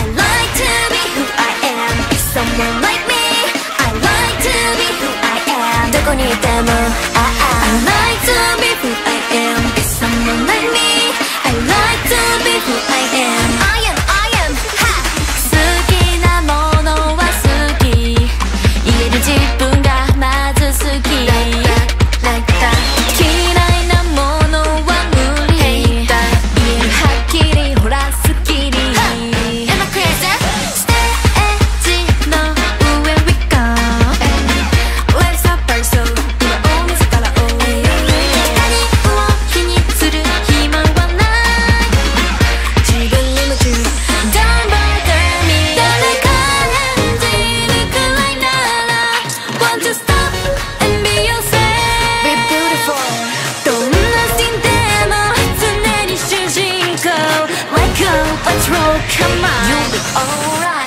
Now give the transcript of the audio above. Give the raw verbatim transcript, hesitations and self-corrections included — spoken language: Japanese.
I like to be who I am. Be someone like me. I like to be who I am. どこにいても I, I like to be who I am. Be someone like me. I like to be who I am. I am, I am, ha! 好きなものは好き。言える自分がまず好き。Like that. 嫌いなものは無理。言えるはっきりほらすっきり。Am I crazy? ステージの上 we go. Life's a puzzle. 今大晦日から大何を気にする暇はない自分に夢中 Don't bother me 誰か演じるくらいなら Won't you stop and be yourself Be beautiful どんなシーンでも常に主人公 Let go, let's roll, come on You'll be alright